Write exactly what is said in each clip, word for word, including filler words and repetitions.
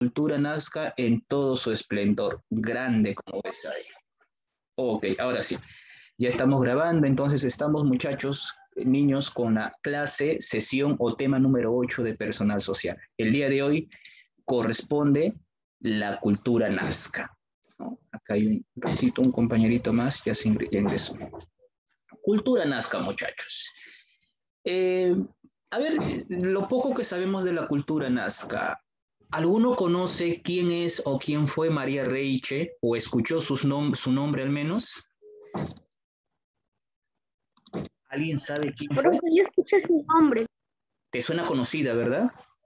cultura nazca en todo su esplendor, grande como ves ahí. Ok, ahora sí, ya estamos grabando, entonces estamos muchachos, niños, con la clase, sesión o tema número ocho de personal social. El día de hoy corresponde la cultura nazca, ¿no? Acá hay un ratito, un compañerito más, ya se ingresó. Cultura nazca, muchachos. Eh, a ver, lo poco que sabemos de la cultura nazca, ¿alguno conoce quién es o quién fue María Reiche o escuchó sus nom su nombre al menos? ¿Alguien sabe quién fue? Pero yo escuché su nombre. Te suena conocida, ¿verdad?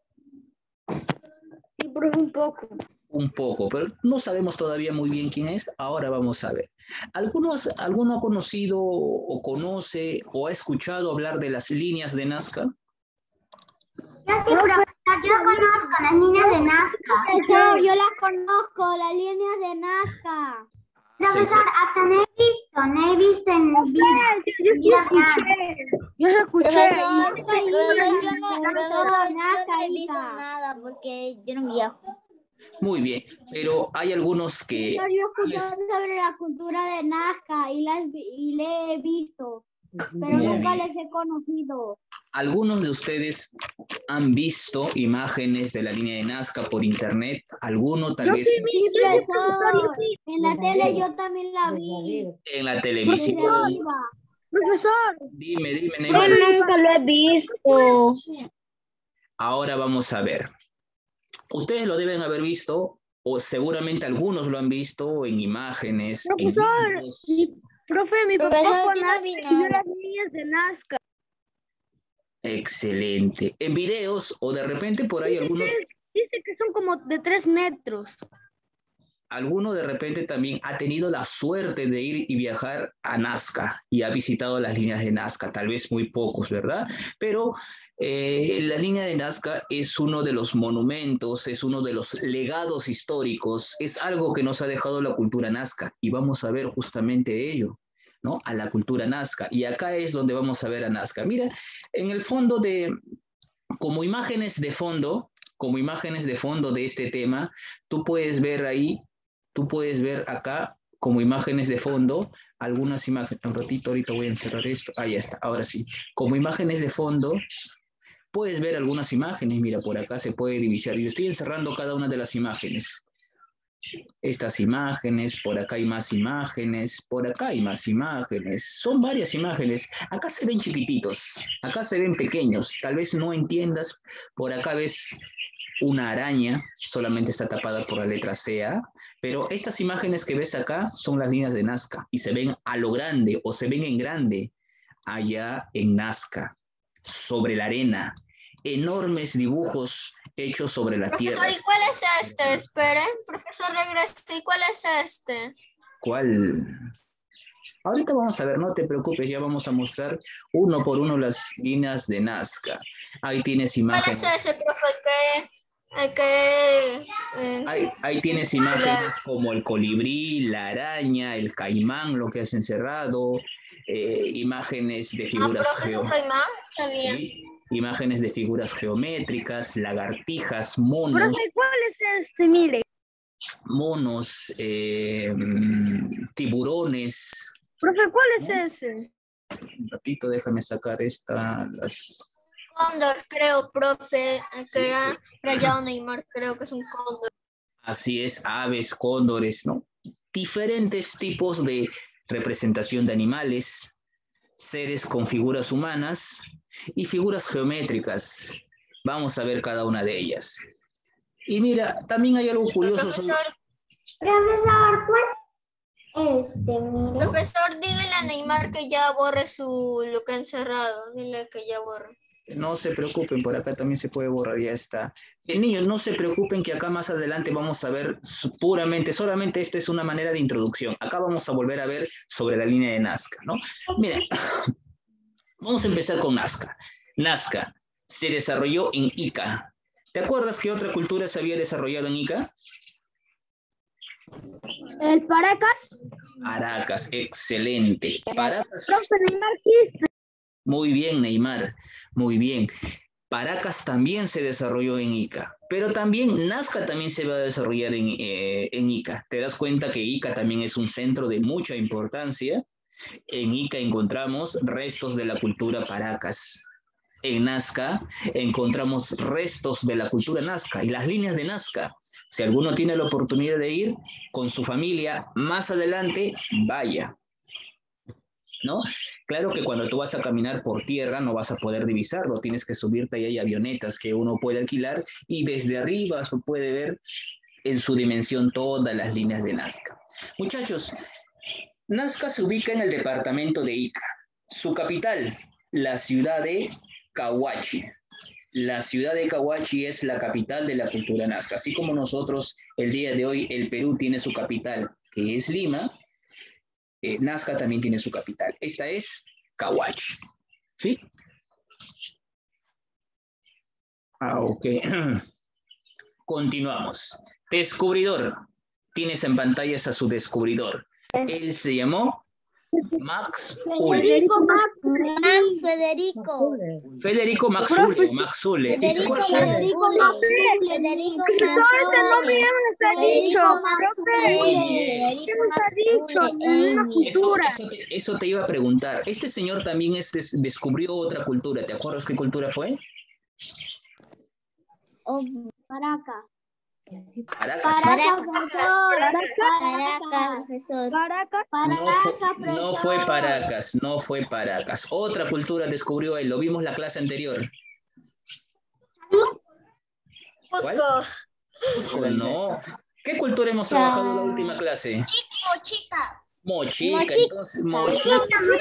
Sí, pero un poco. Un poco, pero no sabemos todavía muy bien quién es. Ahora vamos a ver. ¿Algunos, ¿Alguno ha conocido o conoce o ha escuchado hablar de las líneas de Nazca? Yo sí, profesor, yo conozco las líneas de Nazca. Profesor, yo las conozco, las líneas de Nazca. Profesor, hasta no he visto, no he visto en video. Yo sí escuché. Yo sí escuché. Profesor, profesor, yo no, profesor, yo no he visto nada porque yo no viajo. Muy bien, pero hay algunos que... Yo he escuchado sobre la cultura de Nazca y, las, y le he visto, pero Muy nunca bien. les he conocido. ¿Algunos de ustedes han visto imágenes de la línea de Nazca por internet? ¿Alguno tal Yo vez sí vi, profesor. En la tele yo también la vi. en la televisión? Profesor. Dime, dime, Yo Neymar. nunca lo he visto. Ahora vamos a ver. Ustedes lo deben haber visto, o seguramente algunos lo han visto en imágenes. Profesor, en videos. mi, profe, mi papá Profesor, con yo no Nazca vi y yo nada. las líneas de Nazca. Excelente. En videos o de repente por ahí algunos, Dice que son como de tres metros. alguno de repente también ha tenido la suerte de ir y viajar a Nazca y ha visitado las líneas de Nazca, tal vez muy pocos, ¿verdad? Pero eh, la línea de Nazca es uno de los monumentos, es uno de los legados históricos, es algo que nos ha dejado la cultura nazca y vamos a ver justamente ello, ¿no? A la cultura nazca. Y acá es donde vamos a ver a Nazca. Mira, en el fondo de, como imágenes de fondo, como imágenes de fondo de este tema, tú puedes ver ahí, tú puedes ver acá como imágenes de fondo, algunas imágenes, un ratito, ahorita voy a encerrar esto, ahí ya está, ahora sí, como imágenes de fondo, puedes ver algunas imágenes, mira, por acá se puede divisar, yo estoy encerrando cada una de las imágenes, estas imágenes, por acá hay más imágenes, por acá hay más imágenes, son varias imágenes, acá se ven chiquititos, acá se ven pequeños, tal vez no entiendas, por acá ves una araña, solamente está tapada por la letra C A, pero estas imágenes que ves acá son las líneas de Nazca y se ven a lo grande o se ven en grande allá en Nazca, sobre la arena, enormes dibujos hechos sobre la Profesor, tierra. ¿y cuál es este? Esperen, profesor, regrese. ¿Y cuál es este? ¿Cuál? Ahorita vamos a ver, no te preocupes, ya vamos a mostrar uno por uno las líneas de Nazca. Ahí tienes ¿Cuál imágenes. es ese, profe? Que, que, eh, Ahí, ahí tienes imágenes como el colibrí, la araña, el caimán, lo que has encerrado, eh, imágenes de ah, figuras profe, es geo- un caimán, sabía. sí, imágenes de figuras geométricas, lagartijas, monos, Profe, ¿cuál es este? Mire. monos, eh, mm, tiburones. Profe, ¿cuál es ese? Un ratito, déjame sacar esta, las... Cóndor, creo, profe, eh, Sí, que ha rayado Neymar, creo que es un cóndor. así es, aves, cóndores, ¿no? Diferentes tipos de representación de animales, seres con figuras humanas y figuras geométricas. Vamos a ver cada una de ellas. Y mira, también hay algo curioso sobre... Profesor, Profesor, ¿cuál es este? Mire. profesor, dígale a Neymar que ya borre su lo que ha encerrado. Dile que ya borre. No se preocupen, por acá también se puede borrar, ya está. Eh, niños, no se preocupen que acá más adelante vamos a ver su- puramente, solamente esto es una manera de introducción. Acá vamos a volver a ver sobre la línea de Nazca, ¿no? Mira, vamos a empezar con Nazca. Nazca se desarrolló en Ica. ¿Te acuerdas qué otra cultura se había desarrollado en Ica? ¿El Paracas? Paracas, excelente. Paracas, Profe, Neymar Quispe. muy bien, Neymar, muy bien. Paracas también se desarrolló en Ica, pero también Nazca también se va a desarrollar en, eh, en Ica. Te das cuenta que Ica también es un centro de mucha importancia. En Ica encontramos restos de la cultura Paracas. En Nazca encontramos restos de la cultura Nazca y las líneas de Nazca. Si alguno tiene la oportunidad de ir con su familia, más adelante, vaya. ¿No? Claro que cuando tú vas a caminar por tierra no vas a poder divisarlo, tienes que subirte y hay avionetas que uno puede alquilar y desde arriba se puede ver en su dimensión todas las líneas de Nazca. Muchachos, Nazca se ubica en el departamento de Ica. Su capital, la ciudad de Cahuachi. La ciudad de Cahuachi es la capital de la cultura Nazca. Así como nosotros el día de hoy, el Perú tiene su capital, que es Lima, eh, Nazca también tiene su capital. Esta es Cahuachi. ¿Sí? Ah, ok. Continuamos. Descubridor. Tienes en pantallas a su descubridor. Él se llamó Max Ulle. Federico Max. Max Federico. Federico Maxule. Maxule. Federico Federico Maxule. Maxule. Federico Eso, eso, te, eso te iba a preguntar. Este señor también es des, descubrió otra cultura. ¿Te acuerdas qué cultura fue? Oh, Paracas. Paracas. Paracas, profesor. Paracas, profesor. Paracas. No fue, Paracas, no fue Paracas, no fue Paracas. Otra cultura descubrió él, lo vimos la clase anterior. ¿Cuál? Cusco, no. ¿Qué cultura hemos trabajado en la última clase? Mochica. Mochica, Mochica. entonces, mochica.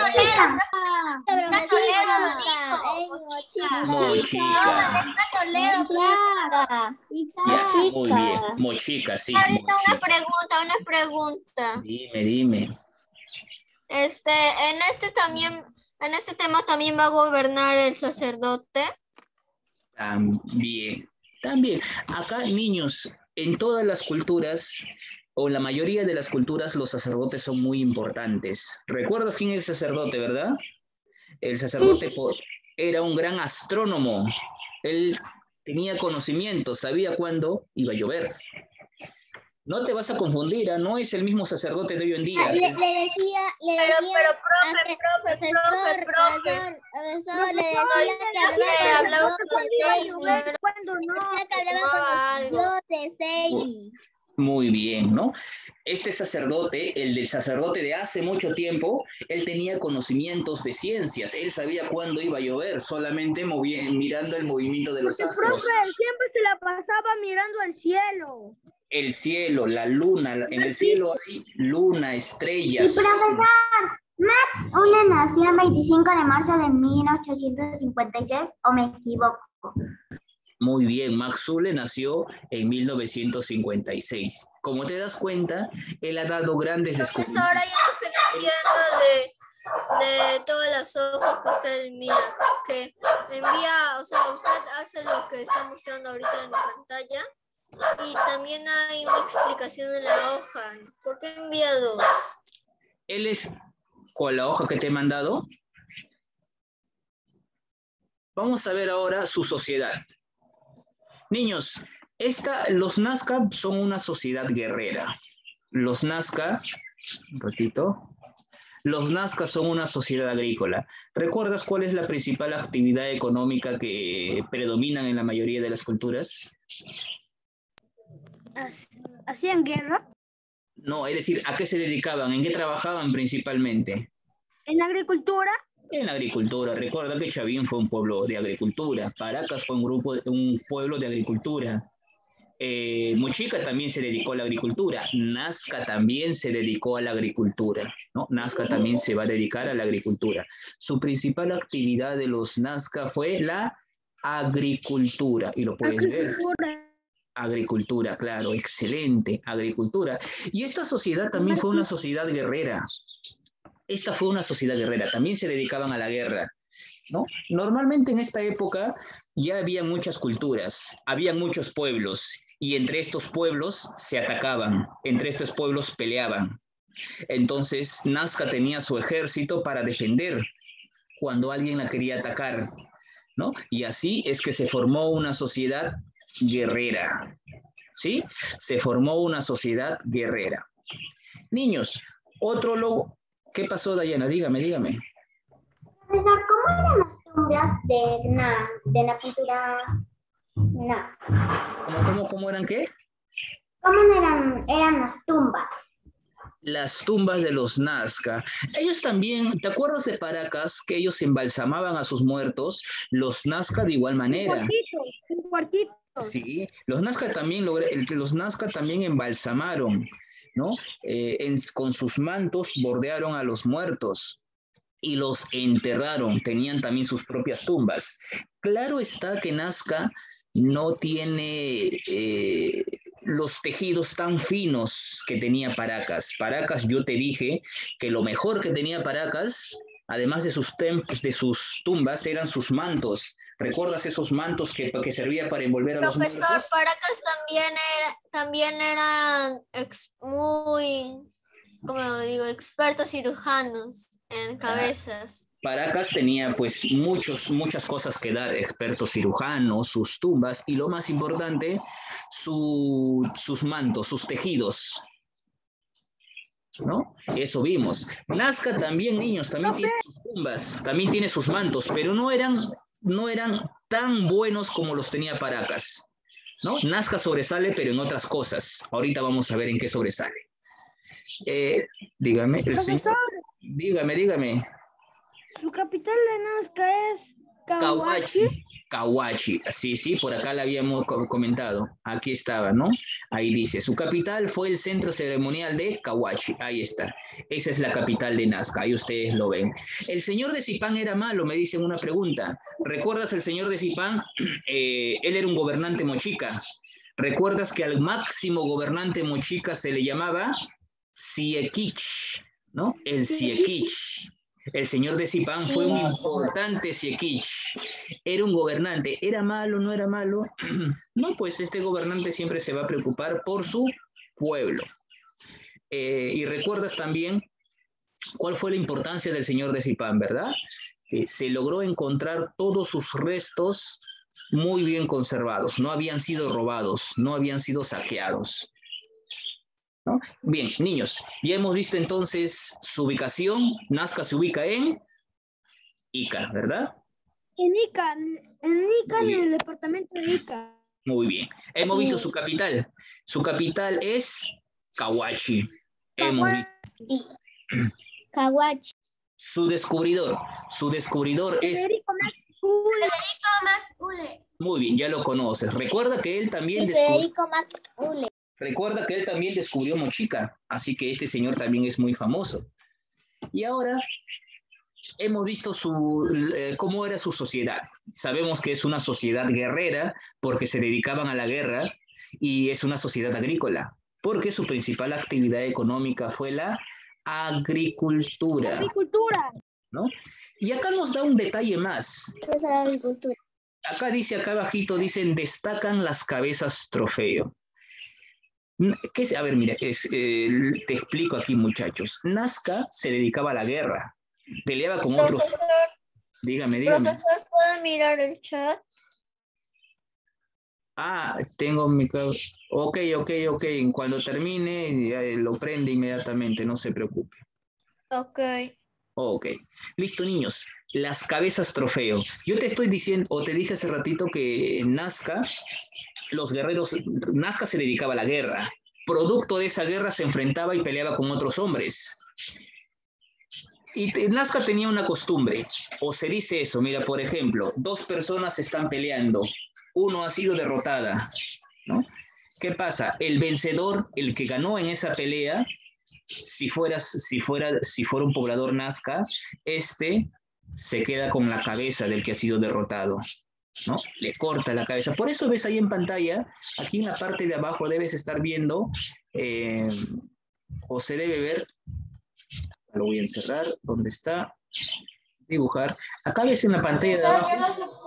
Mochica. Mochica. Ya, muy bien, mochica, sí. Ahorita una Mochica. pregunta, una pregunta. Dime, dime. Este, en este también, en este tema también va a gobernar el sacerdote. También, también. Acá, niños, en todas las culturas, o en la mayoría de las culturas, los sacerdotes son muy importantes. ¿Recuerdas quién es el sacerdote, verdad? El sacerdote por- era un gran astrónomo. Él tenía conocimiento, sabía cuándo iba a llover. No te vas a confundir, ¿ah? No es el mismo sacerdote de hoy en día. Le, le decía, le Pero, decía, pero, profe, a que- profe, profesor, profe, profe. profesor, profesor, le Profesor, decía que que hablaba hablaba con con los Dios, dioses, Cuando no. decía que hablaba con algo. los dioses, Amy. Muy bien, ¿no? Este sacerdote, el del sacerdote de hace mucho tiempo, él tenía conocimientos de ciencias. Él sabía cuándo iba a llover, solamente movi- mirando el movimiento de los Porque, astros. profe, siempre se la pasaba mirando al cielo. El cielo, la luna, en el cielo hay luna, Y estrellas. profesor, Max Ulle nació el veinticinco de marzo de mil ochocientos cincuenta y seis, ¿o me equivoco? Muy bien, Max Ulle nació en mil novecientos cincuenta y seis. Como te das cuenta, él ha dado grandes Profesor, descubrimientos. hay algo que no entiendo de, de todas las hojas que usted envía. Que envía, o sea, usted hace lo que está mostrando ahorita en la pantalla. Y también hay una explicación en la hoja. ¿Por qué envía dos? Él es, con la hoja que te he mandado. Vamos a ver ahora su sociedad. Niños, esta, los Nazca son una sociedad guerrera. Los Nazca, un ratito, los Nazca son una sociedad agrícola. ¿Recuerdas cuál es la principal actividad económica que predomina en la mayoría de las culturas? ¿Hacían guerra? No, es decir, ¿a qué se dedicaban? ¿En qué trabajaban principalmente? ¿En la agricultura? En la agricultura. Recuerda que Chavín fue un pueblo de agricultura. Paracas fue un grupo, un pueblo de agricultura. Eh, Mochica también se dedicó a la agricultura. Nazca también se dedicó a la agricultura, ¿no? Nazca también se va a dedicar a la agricultura. Su principal actividad de los Nazca fue la agricultura. Y lo puedes ver. Agricultura, claro, excelente, agricultura. Y esta sociedad también fue una sociedad guerrera. Esta fue una sociedad guerrera, también se dedicaban a la guerra, ¿no? Normalmente en esta época ya había muchas culturas, había muchos pueblos, y entre estos pueblos se atacaban, entre estos pueblos peleaban. Entonces Nazca tenía su ejército para defender cuando alguien la quería atacar. ¿no? Y así es que se formó una sociedad guerrera, ¿sí? Se formó una sociedad guerrera. Niños, otro logo. ¿Qué pasó, Dayana? Dígame, dígame. Profesor, ¿cómo eran las tumbas de, na, de la cultura nazca? ¿Cómo, cómo, cómo eran qué? ¿Cómo eran, eran las tumbas? Las tumbas de los Nazca. Ellos también, ¿te acuerdas de Paracas? Que ellos embalsamaban a sus muertos. Los Nazca de igual manera. Un cuartito. Sí, los Nazca también, los Nazca también embalsamaron, ¿no? Eh, en, con sus mantos bordearon a los muertos y los enterraron. Tenían también sus propias tumbas. Claro está que Nazca no tiene eh, los tejidos tan finos que tenía Paracas. Paracas, yo te dije que lo mejor que tenía Paracas, además de sus, de sus tumbas, eran sus mantos. ¿Recuerdas esos mantos que, que servían para envolver a los muertos? Profesor, Paracas también, era, también eran ex, muy, como digo, expertos cirujanos en cabezas. Paracas tenía pues muchos, muchas cosas que dar, expertos cirujanos, sus tumbas y lo más importante, su, sus mantos, sus tejidos, ¿no? Eso vimos. Nazca también, niños, también tiene sus tumbas, también tiene sus mantos, pero no eran, no eran tan buenos como los tenía Paracas, ¿no? Nazca sobresale, pero en otras cosas. Ahorita vamos a ver en qué sobresale. Eh, dígame, el señor, dígame, dígame. Su capital de Nazca es Cahuachi. Cahuachi, sí, sí, por acá la habíamos comentado. Aquí estaba, ¿no? Ahí dice, su capital fue el centro ceremonial de Cahuachi. Ahí está. Esa es la capital de Nazca, ahí ustedes lo ven. El señor de Zipán era malo, me dicen una pregunta. ¿Recuerdas el señor de Zipán? Eh, él era un gobernante mochica. ¿Recuerdas que al máximo gobernante mochica se le llamaba Siequich, ¿no? El Siequich. El señor de Zipán fue un importante Siequich. Era un gobernante. ¿Era malo? ¿No era malo? No, pues este gobernante siempre se va a preocupar por su pueblo. Eh, y recuerdas también cuál fue la importancia del señor de Zipán, ¿verdad? Que se logró encontrar todos sus restos muy bien conservados. No habían sido robados, no habían sido saqueados, ¿no? Bien, niños, ya hemos visto entonces su ubicación. Nazca se ubica en Ica, ¿verdad? En Ica, en Ica, en el departamento de Ica. Muy bien. Hemos visto su capital. Su capital es Cahuachi. Hemos visto. Cahuachi. Su descubridor. Su descubridor es... Federico Max Ule. Federico Max Ule. Muy bien, ya lo conoces. Recuerda que él también... Federico Max Ule. Recuerda que él también descubrió Mochica, así que este señor también es muy famoso. Y ahora hemos visto su, eh, cómo era su sociedad. Sabemos que es una sociedad guerrera porque se dedicaban a la guerra y es una sociedad agrícola porque su principal actividad económica fue la agricultura. Agricultura. ¿No? Y acá nos da un detalle más. ¿Qué es la agricultura? Acá dice, acá abajito, dicen, destacan las cabezas trofeo. ¿Qué es? A ver, mira, es, eh, te explico aquí, muchachos. Nazca se dedicaba a la guerra, peleaba con Profesor, otros. Dígame, dígame. Profesor, ¿puedo mirar el chat? Ah, tengo mi... Ok, ok, ok. Cuando termine, ya lo prende inmediatamente, no se preocupe. Ok. Ok. Listo, niños. Las cabezas trofeo. Yo te estoy diciendo, o te dije hace ratito que en Nazca... Los guerreros, Nazca se dedicaba a la guerra. Producto de esa guerra se enfrentaba y peleaba con otros hombres. Y Nazca tenía una costumbre, o se dice eso, mira, por ejemplo, dos personas están peleando, uno ha sido derrotada, ¿no? ¿Qué pasa? El vencedor, el que ganó en esa pelea, si fuera, si fuera, si fuera un poblador Nazca, este se queda con la cabeza del que ha sido derrotado, ¿no? Le corta la cabeza. Por eso ves ahí en pantalla, aquí en la parte de abajo debes estar viendo, eh, o se debe ver, lo voy a encerrar, ¿dónde está? Dibujar. Acá ves en la pantalla de abajo,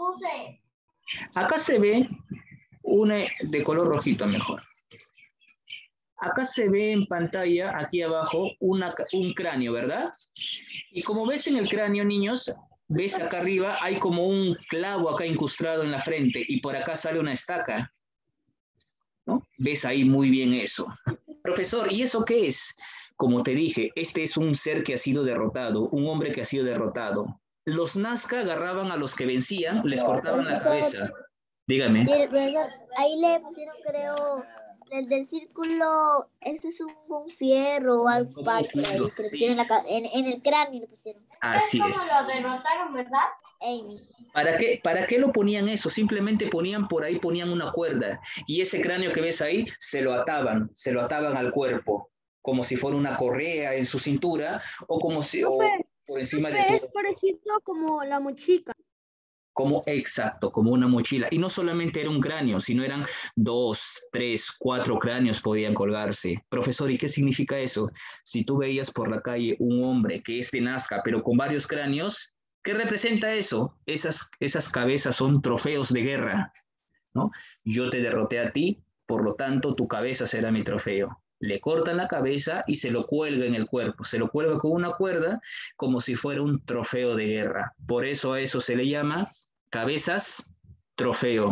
acá se ve una de color rojito mejor. Acá se ve en pantalla, aquí abajo, una, un cráneo, ¿verdad? Y como ves en el cráneo, niños, ves acá arriba, hay como un clavo acá incrustado en la frente y por acá sale una estaca, ¿no? Ves ahí muy bien eso. Profesor, ¿y eso qué es? Como te dije, este es un ser que ha sido derrotado, un hombre que ha sido derrotado. Los Nazca agarraban a los que vencían, les cortaban la cabeza. Dígame. Sí, profesor, ahí le pusieron, creo, desde el círculo, ese es un, un fierro o algo Como un parco ahí, fierro, que le sí. pusieron en, la ca- en, en el cráneo le pusieron. Así es. lo derrotaron, ¿verdad? Amy. ¿Para qué, ¿Para qué lo ponían eso? Simplemente ponían por ahí, ponían una cuerda y ese cráneo que ves ahí se lo ataban, se lo ataban al cuerpo, como si fuera una correa en su cintura o como si o por encima de Es todo. parecido como la mochica. Como exacto, como una mochila. Y no solamente era un cráneo, sino eran dos, tres, cuatro cráneos podían colgarse. Profesor, ¿y qué significa eso? Si tú veías por la calle un hombre que es de Nazca, pero con varios cráneos, ¿qué representa eso? Esas, esas cabezas son trofeos de guerra, ¿no? Yo te derroté a ti, por lo tanto, tu cabeza será mi trofeo. Le cortan la cabeza y se lo cuelga en el cuerpo. Se lo cuelga con una cuerda como si fuera un trofeo de guerra. Por eso a eso se le llama cabezas trofeo.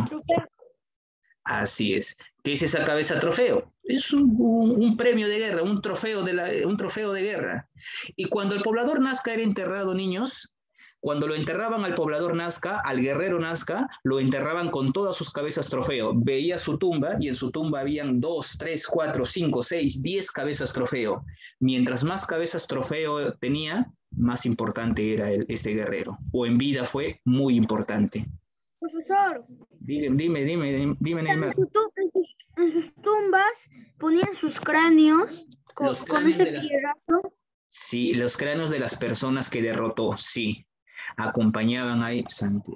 Así es. ¿Qué es esa cabeza trofeo? Es un, un, un premio de guerra, un trofeo de, la, un trofeo de guerra. Y cuando el poblador Nazca era enterrado, niños, cuando lo enterraban al poblador Nazca, al guerrero Nazca, lo enterraban con todas sus cabezas trofeo. Veía su tumba y en su tumba habían dos, tres, cuatro, cinco, seis, diez cabezas trofeo. Mientras más cabezas trofeo tenía, más importante era el, este guerrero. O en vida fue muy importante. Profesor, Dime, dime, dime, dime, Neymar. en, su tu- en sus, en sus tumbas ponían sus cráneos con, Los con cráneos ese de las- fierazo. Sí, los cráneos de las personas que derrotó, sí. Acompañaban ahí, Santi.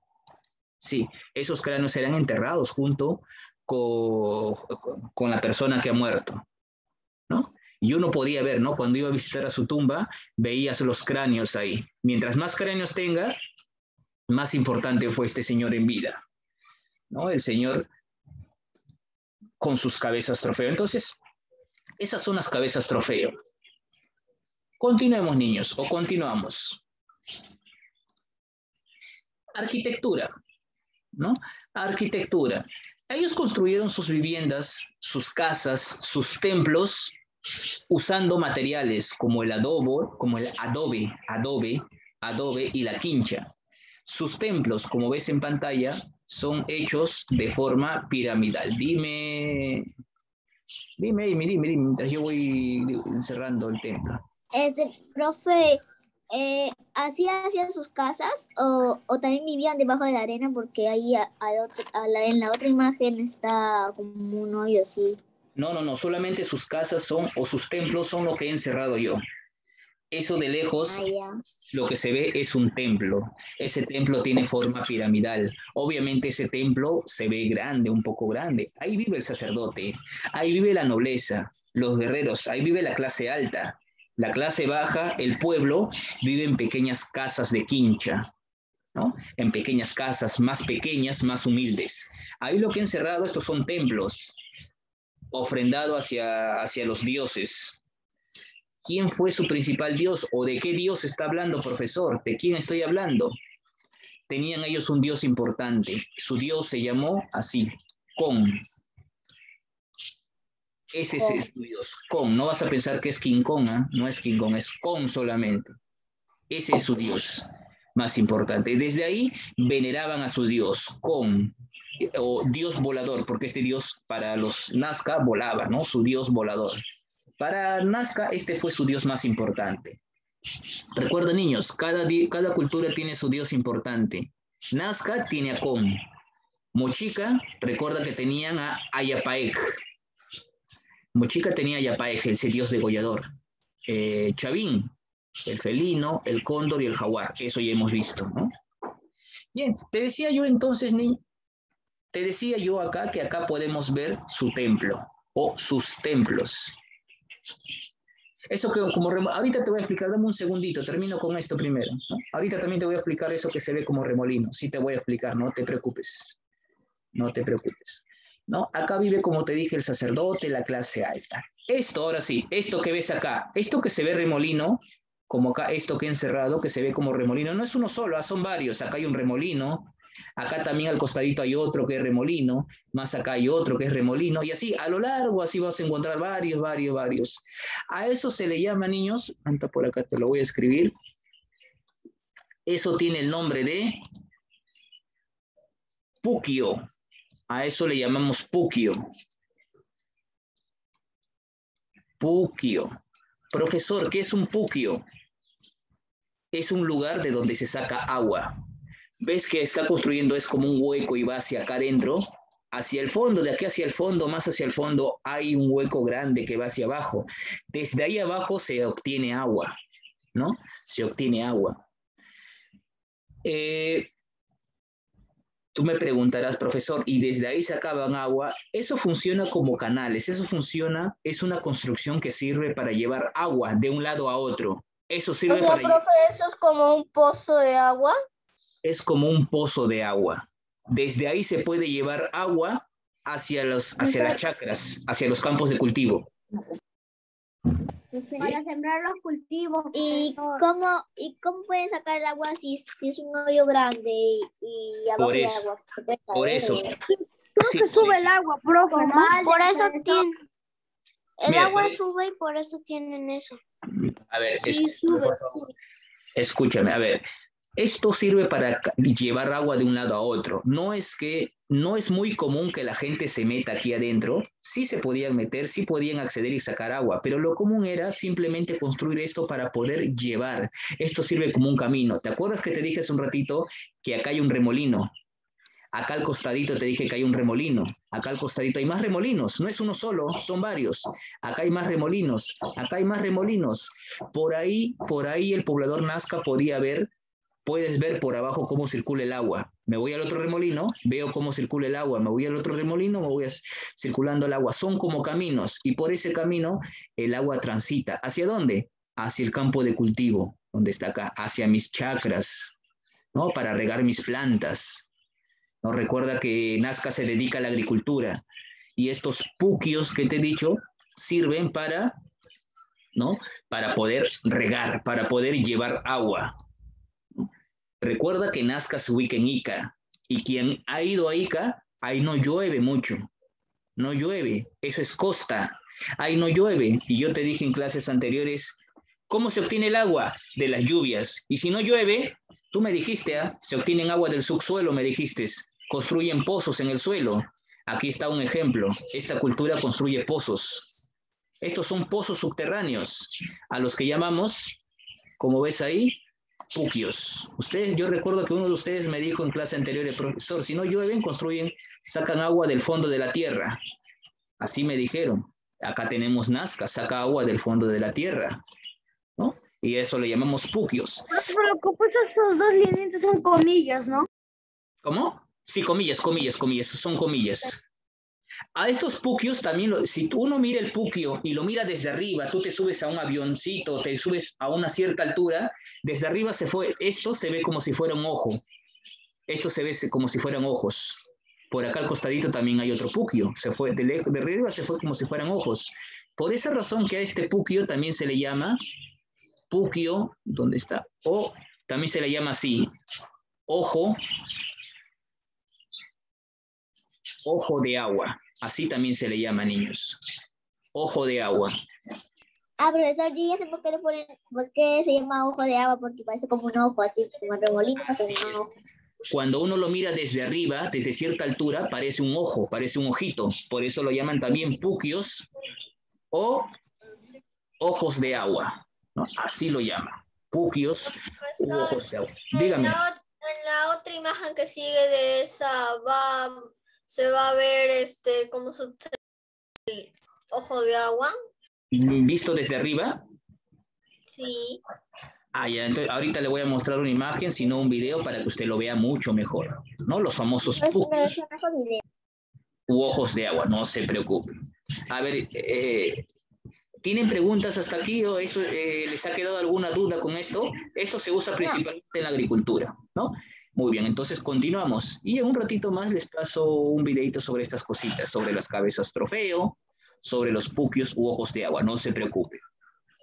Sí, esos cráneos eran enterrados junto con, con la persona que ha muerto, ¿no? Y uno podía ver, ¿no? Cuando iba a visitar a su tumba, veías los cráneos ahí. Mientras más cráneos tenga, más importante fue este señor en vida, ¿no? El señor con sus cabezas trofeo. Entonces, esas son las cabezas trofeo. Continuemos, niños, o continuamos. Arquitectura, ¿no? Arquitectura. Ellos construyeron sus viviendas, sus casas, sus templos, usando materiales como el adobo, como el adobe, adobe, adobe y la quincha. Sus templos, como ves en pantalla, son hechos de forma piramidal. Dime, dime, dime, dime, dime, mientras yo voy cerrando el templo. Este, profe, eh, ¿así hacían sus casas o, o también vivían debajo de la arena? Porque ahí a, a otro, a la, en la otra imagen está como un hoyo así. No, no, no, solamente sus casas son, o sus templos son lo que he encerrado yo. Eso de lejos, Ah, ya. lo que se ve es un templo. Ese templo tiene forma piramidal. Obviamente ese templo se ve grande, un poco grande. Ahí vive el sacerdote, ahí vive la nobleza, los guerreros, ahí vive la clase alta. La clase baja, el pueblo, vive en pequeñas casas de quincha, ¿no? En pequeñas casas, más pequeñas, más humildes. Ahí lo que he encerrado, estos son templos, ofrendado hacia, hacia los dioses. ¿Quién fue su principal dios o de qué dios está hablando, profesor? ¿De quién estoy hablando? Tenían ellos un dios importante. Su dios se llamó así, Con. Ese es su dios, Con. No vas a pensar que es King Kong, ¿eh? No es King Kong, es Con solamente. Ese es su dios más importante. Desde ahí veneraban a su dios, Con, o dios volador, porque este dios para los Nazca volaba, ¿no? Su dios volador. Para Nazca, este fue su dios más importante. Recuerda, niños, cada, cada cultura tiene su dios importante. Nazca tiene a Con. Mochica, recuerda que tenían a Ayapaec. Mochica tenía a Ayapaec, ese dios degollador. Eh, Chavín, el felino, el cóndor y el jaguar. Eso ya hemos visto, ¿no? Bien, te decía yo entonces, niño, te decía yo acá que acá podemos ver su templo o sus templos. Eso que como ahorita te voy a explicar, dame un segundito, termino con esto primero, ¿no? Ahorita también te voy a explicar eso que se ve como remolino, sí te voy a explicar, no te preocupes, no te preocupes, ¿no? Acá vive, como te dije, el sacerdote, la clase alta. Esto, ahora sí, esto que ves acá, esto que se ve remolino, como acá esto que he encerrado, que se ve como remolino. No es uno solo, son varios. Acá hay un remolino, acá también al costadito hay otro que es remolino, más acá hay otro que es remolino, y así a lo largo así vas a encontrar varios, varios, varios. A eso se le llama, niños, anda por acá, te lo voy a escribir. Eso tiene el nombre de puquio. A eso le llamamos puquio. Puquio. Profesor, ¿qué es un puquio? Es un lugar de donde se saca agua. ¿Ves que está construyendo? Es como un hueco y va hacia acá adentro, hacia el fondo, de aquí hacia el fondo, más hacia el fondo, hay un hueco grande que va hacia abajo. Desde ahí abajo se obtiene agua, ¿no? Se obtiene agua. Eh, tú me preguntarás, profesor, ¿y desde ahí sacaban agua? Eso funciona como canales, eso funciona, es una construcción que sirve para llevar agua de un lado a otro. Eso sirve O sea, para... profe, ¿eso es como un pozo de agua? Es como un pozo de agua. Desde ahí se puede llevar agua hacia, los, hacia las chacras, hacia los campos de cultivo. Para sembrar los cultivos. ¿Y profesor. cómo, ¿Y cómo pueden sacar el agua si, si es un hoyo grande y, y abajo Por hay eso, agua? ¿Se puede Por caer eso. o- Creo Sí, que sube el agua, profe, ¿no? Vale, Por eso profesor. tiene, el Mira, agua por- sube y por eso tienen eso. A ver, Sí, escúchame, sube. por favor. Escúchame, a ver. Esto sirve para ca- llevar agua de un lado a otro. No es que, no es muy común que la gente se meta aquí adentro. Sí se podían meter, sí podían acceder y sacar agua, pero lo común era simplemente construir esto para poder llevar. Esto sirve como un camino. ¿Te acuerdas que te dije hace un ratito que acá hay un remolino? Acá al costadito te dije que hay un remolino. Acá al costadito hay más remolinos. No es uno solo, son varios. Acá hay más remolinos. Acá hay más remolinos. Por ahí, por ahí el poblador Nazca podía ver, puedes ver por abajo cómo circula el agua. Me voy al otro remolino, veo cómo circula el agua. Me voy al otro remolino, me voy a, circulando el agua. Son como caminos. Y por ese camino el agua transita. ¿Hacia dónde? Hacia el campo de cultivo, donde está acá. Hacia mis chacras, ¿no? Para regar mis plantas. ¿No? Recuerda que Nazca se dedica a la agricultura y estos puquios que te he dicho sirven para, ¿no? Para poder regar, para poder llevar agua. Recuerda que Nazca se ubica en Ica y quien ha ido a Ica, ahí no llueve mucho, no llueve, eso es costa, ahí no llueve. Y yo te dije en clases anteriores, ¿cómo se obtiene el agua? De las lluvias. Y si no llueve, tú me dijiste, ¿eh? Se obtienen agua del subsuelo, me dijiste. Construyen pozos en el suelo. Aquí está un ejemplo. Esta cultura construye pozos. Estos son pozos subterráneos, a los que llamamos, como ves ahí, puquios. Ustedes, yo recuerdo que uno de ustedes me dijo en clase anterior, el profesor, si no llueven, construyen, sacan agua del fondo de la tierra. Así me dijeron. Acá tenemos Nazca, saca agua del fondo de la tierra, ¿no? Y eso le llamamos puquios. Pero lo que pasa es que esos dos lineamientos son comillas, ¿no? ¿Cómo? Sí, comillas, comillas, comillas, son comillas. A estos puquios también, lo, si tú uno mira el puquio y lo mira desde arriba, tú te subes a un avioncito, te subes a una cierta altura, desde arriba se fue, esto se ve como si fuera un ojo. Esto se ve como si fueran ojos. Por acá al costadito también hay otro puquio. Se fue de, lejos, de arriba se fue como si fueran ojos. Por esa razón que a este puquio también se le llama puquio, ¿dónde está? O también se le llama así, ojo, ojo de agua. Así también se le llama, niños. Ojo de agua. Ah, profesor, yo ya sé por qué, le ponen, por qué se llama ojo de agua, porque parece como un ojo, así como el remolino, pasa un ojo. Cuando uno lo mira desde arriba, desde cierta altura, parece un ojo, parece un ojito. Por eso lo llaman también puquios o ojos de agua, ¿no? Así lo llaman. Puquios u ojos de agua. Dígame. En la, en la otra imagen que sigue de esa va, se va a ver este como su el ojo de agua. ¿Visto desde arriba? Sí. Ah, ya, entonces ahorita le voy a mostrar una imagen, si no un video, para que usted lo vea mucho mejor, ¿no? Los famosos No, sí, me puquios ves un ojo de video. u ojos de agua, no se preocupe. A ver, eh, ¿tienen preguntas hasta aquí o esto, eh, les ha quedado alguna duda con esto? Esto se usa principalmente en la agricultura, ¿no? Muy bien, entonces continuamos. Y en un ratito más les paso un videito sobre estas cositas, sobre las cabezas trofeo, sobre los puquios u ojos de agua, no se preocupe.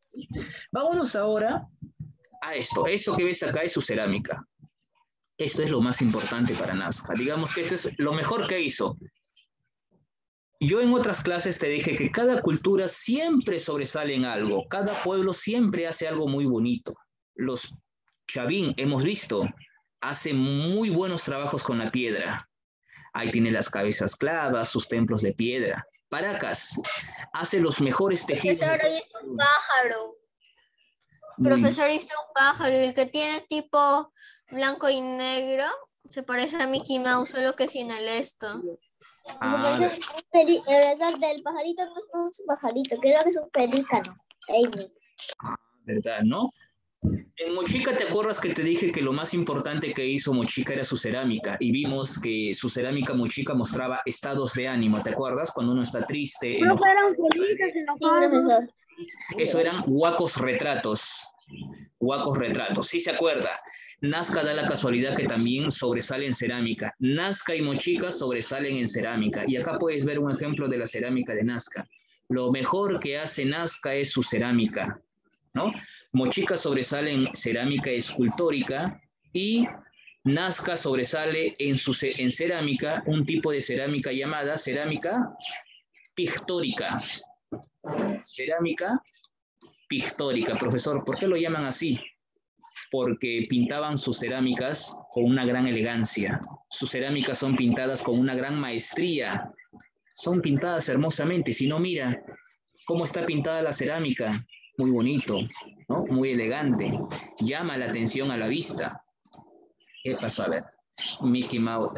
Vámonos ahora a esto. Esto que ves acá es su cerámica. Esto es lo más importante para Nazca. Digamos que esto es lo mejor que hizo. Yo en otras clases te dije que cada cultura siempre sobresale en algo. Cada pueblo siempre hace algo muy bonito. Los Chavín, hemos visto, hacen muy buenos trabajos con la piedra. Ahí tiene las cabezas clavas, sus templos de piedra. Paracas hace los mejores tejidos. Profesor, ahí está un pájaro. Muy- Profesor, ahí está un pájaro. Y el que tiene tipo blanco y negro se parece a Mickey Mouse, solo que sin el esto. Ah, Profesor, un peli- el profesor del pajarito no es un pajarito, creo que es un pelícano. Amy. ¿verdad, no? En Mochica, ¿te acuerdas que te dije que lo más importante que hizo Mochica era su cerámica? Y vimos que su cerámica Mochica mostraba estados de ánimo, ¿te acuerdas? Cuando uno está triste, enojado. Profe, eran felices, Sí, enojados. profesor. Eso eran huacos retratos. Huacos retratos, sí se acuerda. Nazca da la casualidad que también sobresale en cerámica. Nazca y Mochica sobresalen en cerámica. Y acá puedes ver un ejemplo de la cerámica de Nazca. Lo mejor que hace Nazca es su cerámica, ¿no? Mochica sobresale en cerámica escultórica y Nazca sobresale en, su, ce- en cerámica, un tipo de cerámica llamada cerámica pictórica. Cerámica pictórica. Profesor, ¿por qué lo llaman así? Porque pintaban sus cerámicas con una gran elegancia. Sus cerámicas son pintadas con una gran maestría. Son pintadas hermosamente. Si no, mira cómo está pintada la cerámica. Muy bonito, ¿no? Muy elegante. Llama la atención a la vista. ¿Qué pasó? A ver. Mickey Mouse.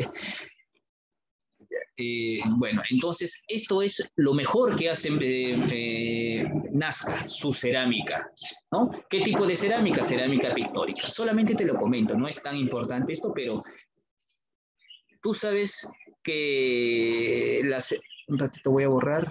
Eh, bueno, entonces esto es lo mejor que hace eh, eh, Nazca, su cerámica, ¿no? ¿Qué tipo de cerámica? Cerámica pictórica. Solamente te lo comento, no es tan importante esto, pero tú sabes que las... Un ratito voy a borrar.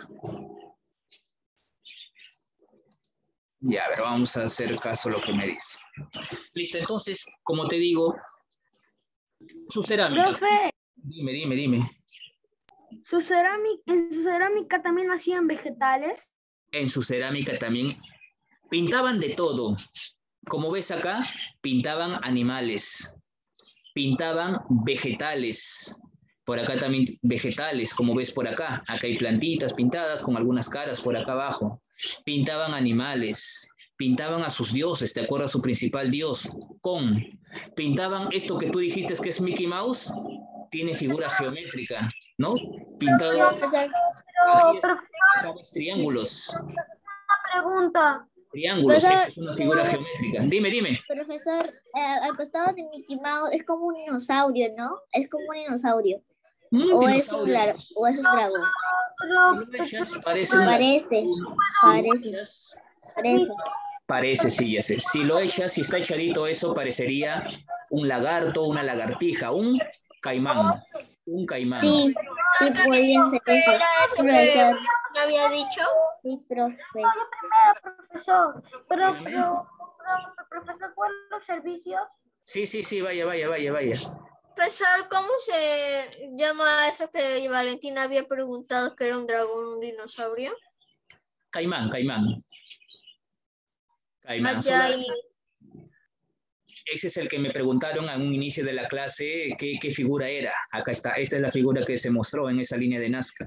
Ya, a ver, vamos a hacer caso a lo que me dice. Listo, entonces, como te digo, su cerámica. Profe, Dime, dime, dime. su cerámica, en su cerámica también hacían vegetales. En su cerámica también pintaban de todo. Como ves acá, pintaban animales, pintaban vegetales. Por acá también vegetales, como ves por acá. Acá hay plantitas pintadas con algunas caras por acá abajo. Pintaban animales, pintaban a sus dioses, ¿te acuerdas su principal dios? Con. Pintaban esto que tú dijiste que es Mickey Mouse, tiene figura geométrica, ¿no? Pintado Profesor, aquí es- acá ves triángulos. Pregunta. Triángulos, Profesor, esa es una figura geométrica. Dime, dime. profesor, eh, al costado de Mickey Mouse es como un dinosaurio, ¿no? Es como un dinosaurio. Un O es un, dinosaurio. claro, o es un dragón. Si lo echas, parece una- Parece, un- si lo parece. echas, Parece. Parece, sí, ya sé. Si lo echas, si está echadito eso, parecería un lagarto, una lagartija, un caimán. Un caimán. Sí, sí, podría ser ¿Qué eso. era eso que Profesor, me había dicho? sí, profe. Profesor, pero, Dígame. pero, pero, profesor, ¿cuáles son los servicios? Sí, sí, sí, vaya, vaya, vaya, vaya. Profesor, ¿cómo se llama eso que Valentina había preguntado que era un dragón, un dinosaurio? Caimán, caimán. Caimán. Allá Sola- y Ese es el que me preguntaron a un inicio de la clase qué, qué figura era. Acá está, esta es la figura que se mostró en esa línea de Nazca.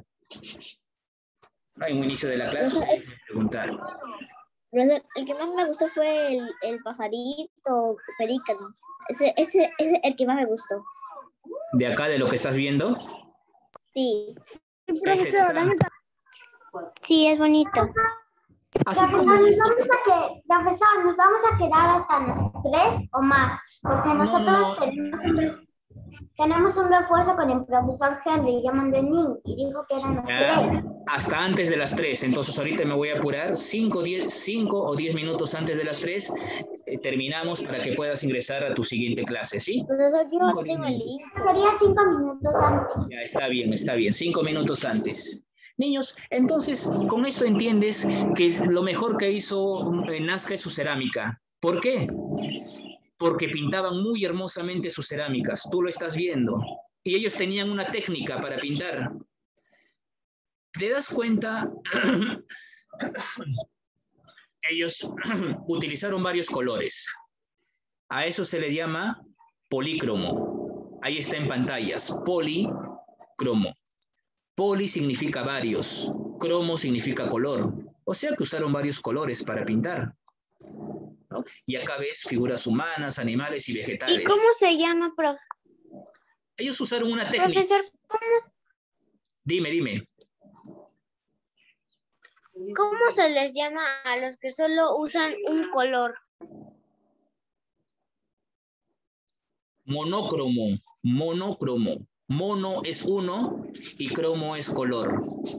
En un inicio de la clase Profesor, me preguntaron. Profesor, el que más me gustó fue el, el pajarito pelícano. Ese, ese, ese es el que más me gustó. De acá, de lo que estás viendo, Sí. Sí, profesor, a mí también. Sí, es bonito. así Profesor, como... nos vamos a que, profesor, nos vamos a quedar hasta las tres o más, porque No, nosotros no. Tenemos, un, re- tenemos un refuerzo con el profesor Henry, ya mandó el link y dijo que eran las Ya, tres. hasta antes de las tres, entonces ahorita me voy a apurar, cinco o diez minutos antes de las tres, eh, terminamos para que puedas ingresar a tu siguiente clase, ¿sí? Profesor, yo no Cinco, diez tengo el minutos. link. Sería cinco minutos antes. Ya, está bien, está bien, cinco minutos antes. Niños, entonces, con esto entiendes que es lo mejor que hizo eh, Nazca es su cerámica. ¿Por qué? Porque pintaban muy hermosamente sus cerámicas, tú lo estás viendo. Y ellos tenían una técnica para pintar. ¿Te das cuenta ellos utilizaron varios colores. A eso se le llama polícromo. Ahí está en pantallas, polícromo. Poli significa varios, cromo significa color. O sea que usaron varios colores para pintar, ¿no? Y acá ves figuras humanas, animales y vegetales. ¿Y cómo se llama, profe? Ellos usaron una técnica. Profesor, ¿cómo, Dime, dime. ¿cómo se les llama a los que solo usan un color? Monócromo, monócromo. Mono es uno y cromo es color.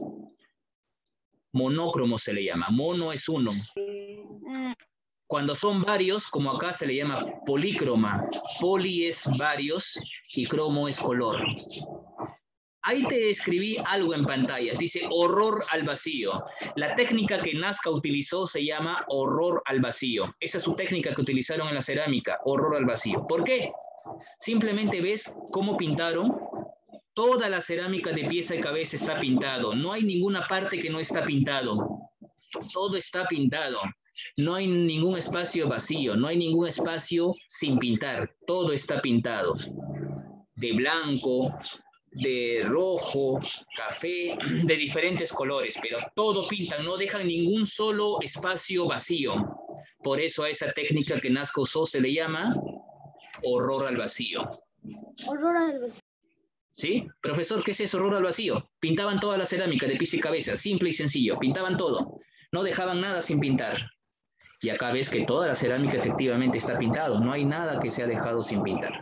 Monócromo se le llama. Mono es uno. Cuando son varios, como acá se le llama polícroma. Poli es varios y cromo es color. Ahí te escribí algo en pantalla. Dice horror al vacío. La técnica que Nazca utilizó se llama horror al vacío. Esa es su técnica que utilizaron en la cerámica, horror al vacío. ¿Por qué? Simplemente ves cómo pintaron. Toda la cerámica de pieza y cabeza está pintado. No hay ninguna parte que no está pintado. Todo está pintado. No hay ningún espacio vacío. No hay ningún espacio sin pintar. Todo está pintado. De blanco, de rojo, café, de diferentes colores. Pero todo pintan. No dejan ningún solo espacio vacío. Por eso a esa técnica que Nazca usó se le llama horror al vacío. Horror al vacío. ¿Sí? Profesor, ¿qué es eso? Horror al vacío. Pintaban toda la cerámica de piso y cabeza, simple y sencillo. Pintaban todo. No dejaban nada sin pintar. Y acá ves que toda la cerámica efectivamente está pintado. No hay nada que se ha dejado sin pintar.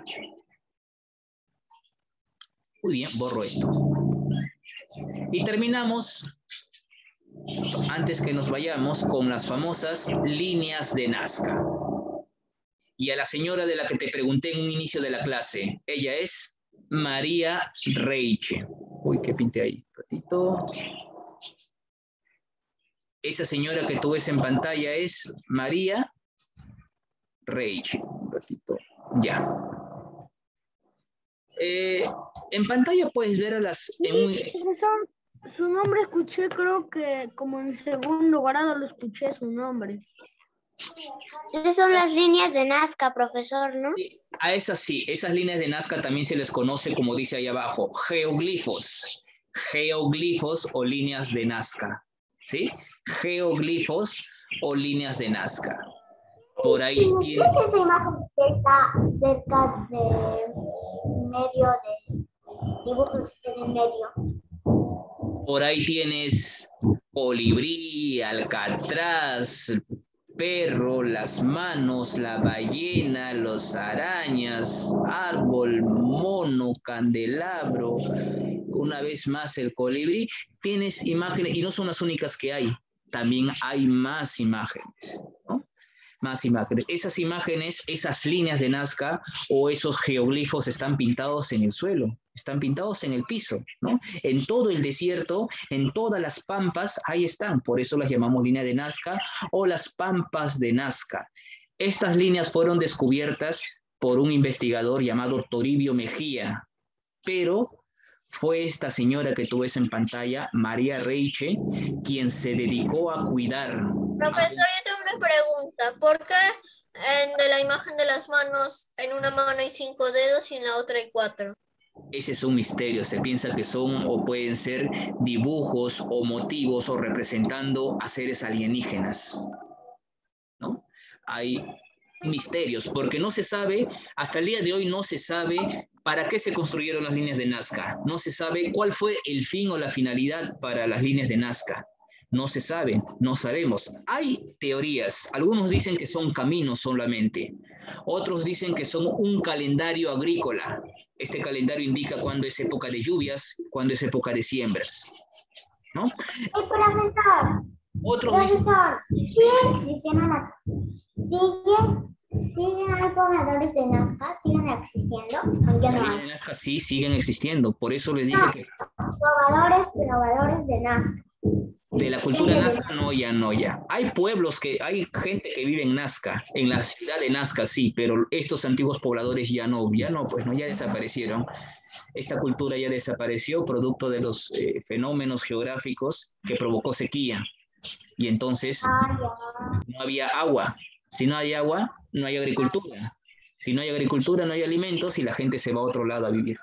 Muy bien, borro esto. Y terminamos, antes que nos vayamos, con las famosas líneas de Nazca. Y a la señora de la que te pregunté en un inicio de la clase, ella es María Reiche. Uy, ¿qué pinté ahí? Un ratito. Esa señora que tú ves en pantalla es María Reiche. Un ratito. Ya. Eh, en pantalla puedes ver a las... En un... Profesor, su nombre escuché, creo que como en segundo grado lo escuché su nombre. Esas son las líneas de Nazca, profesor, ¿no? Sí, a esas sí, esas líneas de Nazca también se les conoce, como dice ahí abajo, geoglifos. Geoglifos o líneas de Nazca. ¿Sí? Geoglifos o líneas de Nazca. Por ahí ¿Qué tiene... es esa imagen que está cerca de medio de dibujos que están en medio? Por ahí tienes colibrí, alcatraz, perro, las manos, la ballena, los arañas, árbol, mono, candelabro, una vez más el colibrí. Tienes imágenes, y no son las únicas que hay, también hay más imágenes, ¿no? Más imágenes. Esas imágenes, esas líneas de Nazca o esos geoglifos están pintados en el suelo, están pintados en el piso, ¿no? En todo el desierto, en todas las pampas, ahí están. Por eso las llamamos línea de Nazca o las pampas de Nazca. Estas líneas fueron descubiertas por un investigador llamado Toribio Mejía, pero fue esta señora que tú ves en pantalla, María Reiche, quien se dedicó a cuidar. Profesor, yo tengo una pregunta. ¿Por qué en de la imagen de las manos, en una mano hay cinco dedos y en la otra hay cuatro? Ese es un misterio. Se piensa que son o pueden ser dibujos o motivos o representando a seres alienígenas, ¿no? Hay misterios, porque no se sabe, hasta el día de hoy no se sabe para qué se construyeron las líneas de Nazca. No se sabe cuál fue el fin o la finalidad para las líneas de Nazca. No se sabe, no sabemos. Hay teorías. Algunos dicen que son caminos solamente. Otros dicen que son un calendario agrícola. Este calendario indica cuándo es época de lluvias, cuándo es época de siembras, ¿no? ¡Eh, profesor! Otros dicen... Profesor, ¿siguen existiendo la... ¿Siguen, siguen hay pobladores de Nazca? ¿Siguen existiendo? ¿O ya Las no líneas hay? de Nazca sí siguen existiendo. Por eso les dije No, que pobladores, pobladores de Nazca. de la cultura Nazca no, ya no, ya. Hay pueblos que, hay gente que vive en Nazca, en la ciudad de Nazca sí, pero estos antiguos pobladores ya no, ya no, pues no, ya desaparecieron. Esta cultura ya desapareció producto de los eh, fenómenos geográficos que provocó sequía. Y entonces no había agua. Si no hay agua, no hay agricultura. Si no hay agricultura, no hay alimentos y la gente se va a otro lado a vivir.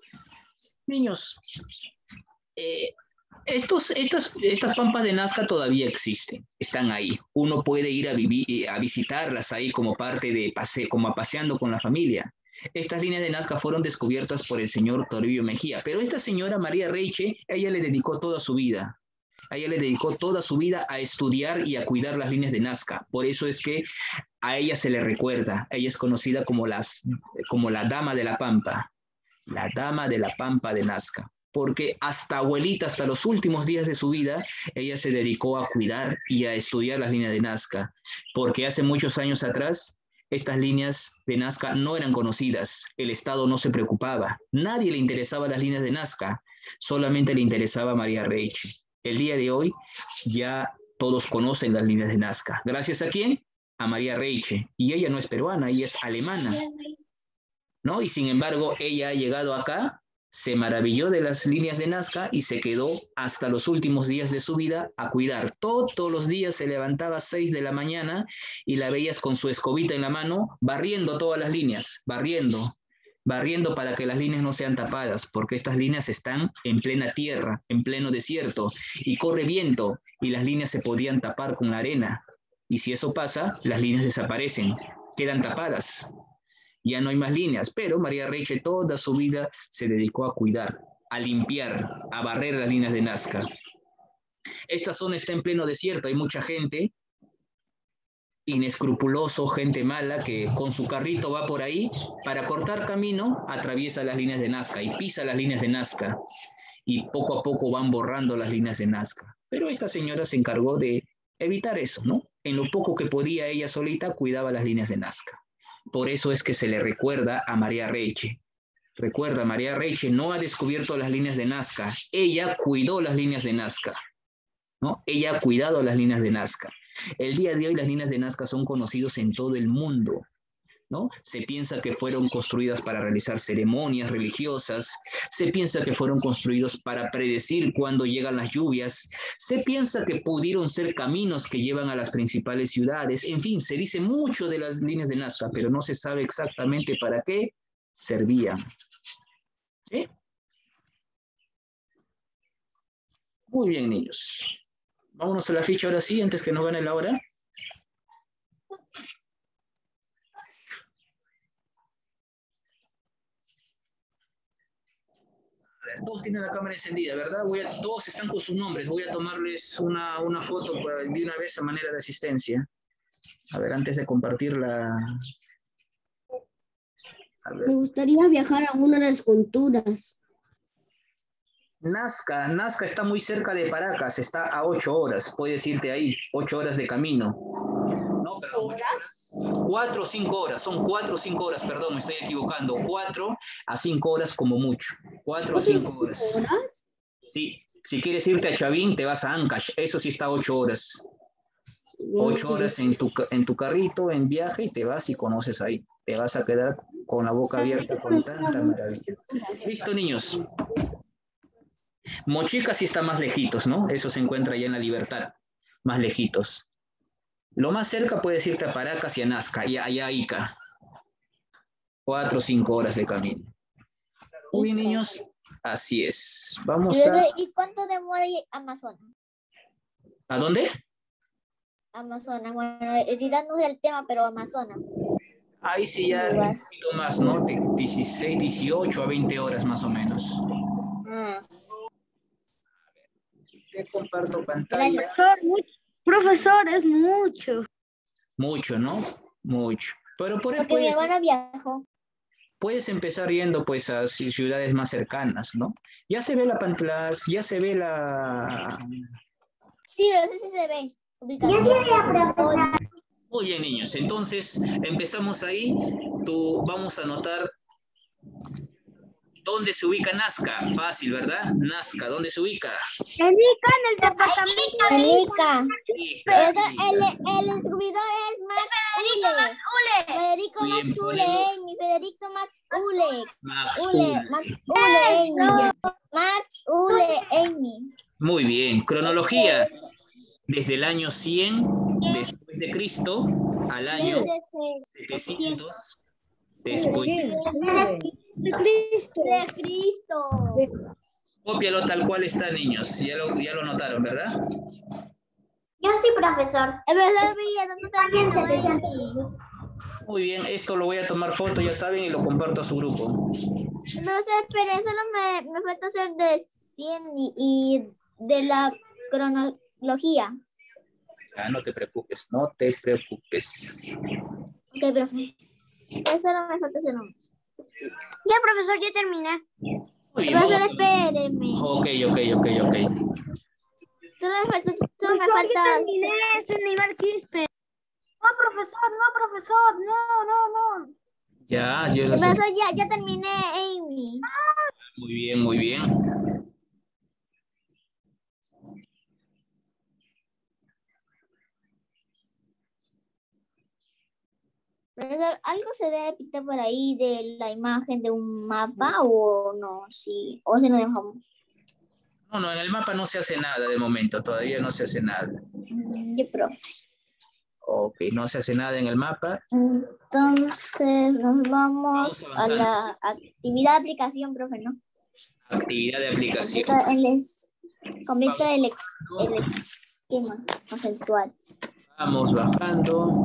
Niños, eh, estos, estas, estas pampas de Nazca todavía existen, están ahí. Uno puede ir a, vivir, a visitarlas ahí como parte de paseo, como paseando con la familia. Estas líneas de Nazca fueron descubiertas por el señor Toribio Mejía, pero esta señora María Reiche, ella le dedicó toda su vida. A ella le dedicó toda su vida a estudiar y a cuidar las líneas de Nazca. Por eso es que a ella se le recuerda. Ella es conocida como, las, como la Dama de la Pampa. La Dama de la Pampa de Nazca. Porque hasta abuelita, hasta los últimos días de su vida, ella se dedicó a cuidar y a estudiar las líneas de Nazca. Porque hace muchos años atrás, estas líneas de Nazca no eran conocidas. El Estado no se preocupaba. Nadie le interesaba las líneas de Nazca. Solamente le interesaba a María Reiche. El día de hoy ya todos conocen las líneas de Nazca. ¿Gracias a quién? A María Reiche. Y ella no es peruana, ella es alemana, ¿no? Y sin embargo, ella ha llegado acá, se maravilló de las líneas de Nazca y se quedó hasta los últimos días de su vida a cuidar. Todos los días se levantaba a seis de la mañana y la veías con su escobita en la mano, barriendo todas las líneas, barriendo. barriendo para que las líneas no sean tapadas, porque estas líneas están en plena tierra, en pleno desierto, y corre viento, y las líneas se podían tapar con la arena. Y si eso pasa, las líneas desaparecen, quedan tapadas. Ya no hay más líneas, pero María Reiche toda su vida se dedicó a cuidar, a limpiar, a barrer las líneas de Nazca. Esta zona está en pleno desierto, hay mucha gente inescrupuloso, gente mala que con su carrito va por ahí para cortar camino, atraviesa las líneas de Nazca y pisa las líneas de Nazca y poco a poco van borrando las líneas de Nazca. Pero esta señora se encargó de evitar eso, ¿no? En lo poco que podía ella solita cuidaba las líneas de Nazca. Por eso es que se le recuerda a María Reiche. Recuerda, María Reiche no ha descubierto las líneas de Nazca, ella cuidó las líneas de Nazca, ¿no? Ella ha cuidado las líneas de Nazca. El día de hoy las líneas de Nazca son conocidos en todo el mundo, ¿no? Se piensa que fueron construidas para realizar ceremonias religiosas, se piensa que fueron construidos para predecir cuándo llegan las lluvias, se piensa que pudieron ser caminos que llevan a las principales ciudades, en fin, se dice mucho de las líneas de Nazca, pero no se sabe exactamente para qué servían. ¿Sí? Muy bien, niños. Vámonos a la ficha ahora sí, antes que nos gane la hora. A ver, todos tienen la cámara encendida, ¿verdad? Voy a, todos están con sus nombres. Voy a tomarles una, una foto de una vez a manera de asistencia. A ver, antes de compartir la... A ver. Me gustaría viajar a una de las culturas. Nazca, Nazca está muy cerca de Paracas, está a ocho horas, puedes irte ahí, ocho horas de camino. No, perdón, ¿horas? Cuatro o cinco horas, son cuatro o cinco horas, perdón, me estoy equivocando, cuatro a cinco horas como mucho, cuatro o cinco horas. ¿Horas? Sí, si quieres irte a Chavín, te vas a Ancash, eso sí está ocho horas. Ocho horas en tu, en tu carrito, en viaje, y te vas y conoces ahí. Te vas a quedar con la boca abierta con tanta maravilla. ¿Listo, niños? Mochica sí está más lejitos, ¿no? Eso se encuentra allá en La Libertad, más lejitos. Lo más cerca puedes irte a Paracas y a Nazca, y allá a Ica. Cuatro o cinco horas de camino. Muy bien, niños, así es. Vamos a... ¿Y cuánto demora Amazonas? ¿A dónde? Amazonas, bueno, ahorita no es el tema, pero Amazonas. Ahí sí ya un poquito más, ¿no? dieciséis, dieciocho a veinte horas más o menos. Ah. Te comparto pantalla. Profesor, mucho, profesor, es mucho. Mucho, ¿no? Mucho. Pero por Porque mi hermana viajó. Puedes empezar yendo pues a ciudades más cercanas, ¿no? Ya se ve la pantalla, ya se ve la... Sí, no sé si se ve. Yo sí voy a preguntar. Muy bien, niños. Entonces, empezamos ahí. Tú, vamos a anotar dónde se ubica Nazca. Fácil, ¿verdad? Nazca, ¿dónde se ubica? En Ica, en el departamento de Ica. Ica. El, el descubridor es Max Ule. Federico Bien, Max Ule. ponemos- Amy. Federico Max Ule. Max Ule. Ule. Max Ule. Amy. Max Ule. Amy. Muy bien. Cronología. desde el año cien después de Cristo al año setecientos después de De Cristo. De Cristo. Cópialo tal cual está, niños. Ya lo, ya lo notaron, ¿verdad? Yo sí, profesor. El profesor Villa, ¿dónde También está setecientos. Muy bien, esto lo voy a tomar foto, ya saben, y lo comparto a su grupo. Profesor, espere, solo me, me falta hacer de cien y, y de la cronología. Ah, no te preocupes, no te preocupes. Ok, profe. Eso solo me falta hacer uno. Ya, profesor, ya terminé. Muy bien, Profesor, vamos. espéreme. Ok, ok, ok, ok. Solo me falta... Solo me Profesor, falta... ya terminé. Este nivel quispe. No, profesor, no, profesor. No, no, no. Ya, yo lo sé. Profesor, ya, ya terminé, Amy. Muy bien, muy bien. Profesor, ¿algo se debe pintar por ahí de la imagen de un mapa o no? Sí, o si no dejamos. No, no, en el mapa no se hace nada de momento, todavía no se hace nada. Mm, Yo, profe. Ok, no se hace nada en el mapa. Entonces nos vamos, Vamos a la avanzando. actividad de aplicación, profe, ¿no? Actividad de aplicación. Está el es- con vista del ex- el esquema conceptual. Vamos bajando.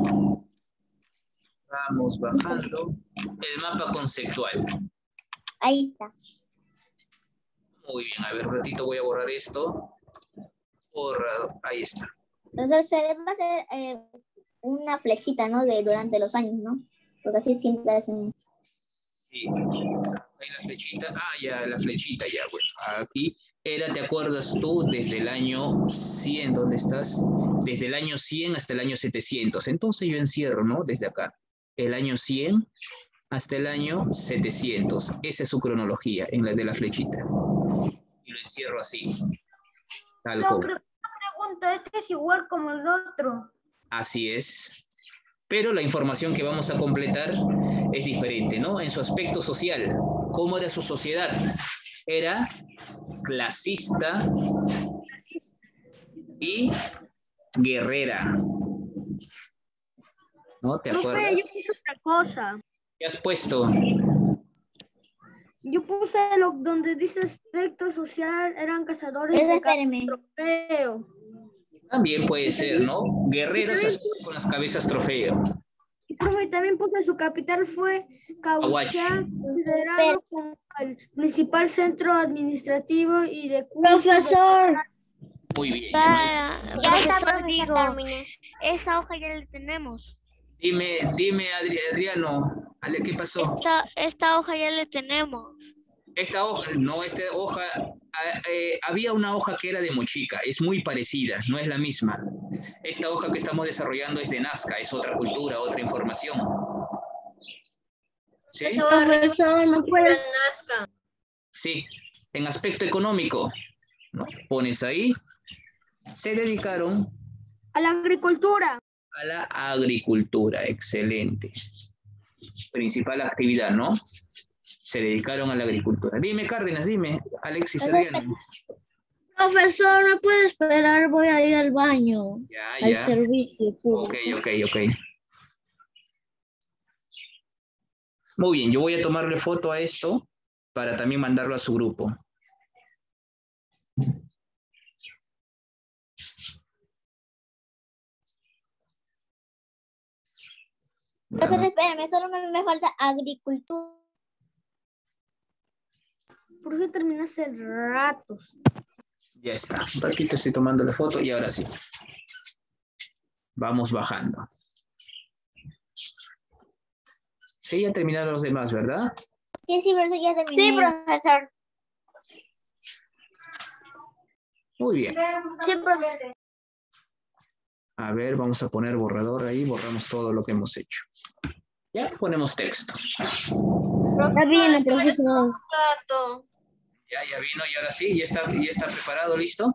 Vamos bajando. El mapa conceptual. Ahí está. Muy bien, a ver, un ratito voy a borrar esto. Borrado, ahí está. Profesor, se debe hacer eh, una flechita, ¿no? De durante los años, ¿no? Porque así siempre hacen. Sí. Ahí la flechita. Ah, ya, la flechita, ya, bueno. Aquí era, ¿te acuerdas tú? Desde el año cien, ¿dónde estás? Desde el año cien hasta el año setecientos. Entonces yo encierro, ¿no? Desde acá. El año cien hasta el año setecientos. Esa es su cronología, en la de la flechita. Y lo encierro así. Tal No, como. pero una pregunta, este es igual como el otro. Así es. Pero la información que vamos a completar es diferente, ¿no? En su aspecto social, ¿cómo era su sociedad? Era clasista y guerrera. ¿No? ¿Te Profe, acuerdas? yo puse otra cosa. ¿Qué has puesto? Yo puse lo donde dice aspecto social, eran cazadores Pero de espéreme. trofeo. También puede ser, ¿no? Guerreros así con las cabezas trofeo. Y profe, también puse su capital fue Aguach. Cahuachán, considerado como el principal centro administrativo y de culto. Profesor. Muy bien. Ya, ya está, Profesor, profesor, digo, terminé. esa hoja ya la tenemos. Dime, dime, Adri- Adriano, Ale, ¿qué pasó? Esta, esta hoja ya la tenemos. Esta hoja, no, esta hoja, ah, eh, había una hoja que era de Mochica, es muy parecida, no es la misma. Esta hoja que estamos desarrollando es de Nazca, es otra cultura, otra información. ¿Sí? Eso va arriba Profesor, no de puede. Nazca. Sí, en aspecto económico, ¿no? Pones ahí, se dedicaron A la agricultura. a la agricultura, excelente. Principal actividad, ¿no? Se dedicaron a la agricultura. Dime, Cárdenas, dime, Alexis Adriano. Profesor, no puede esperar, voy a ir al baño. Ya, Al ya. servicio público. Ok, ok, ok. Muy bien, yo voy a tomarle foto a esto para también mandarlo a su grupo. Profesor, espérame, solo me, me falta agricultura. Profe, terminé hace ratos. Ya está. Un ratito estoy tomando la foto y ahora sí. Vamos bajando. Sí, ya terminaron los demás, ¿verdad? Sí, sí, profesor, ya terminé. Sí, profesor. Muy bien. Sí, profesor. A ver, vamos a poner borrador ahí, borramos todo lo que hemos hecho. Ya ponemos texto. Está bien, Espera profesor. un rato. Ya, ya vino y ahora sí, ya está, ya está preparado, ¿listo?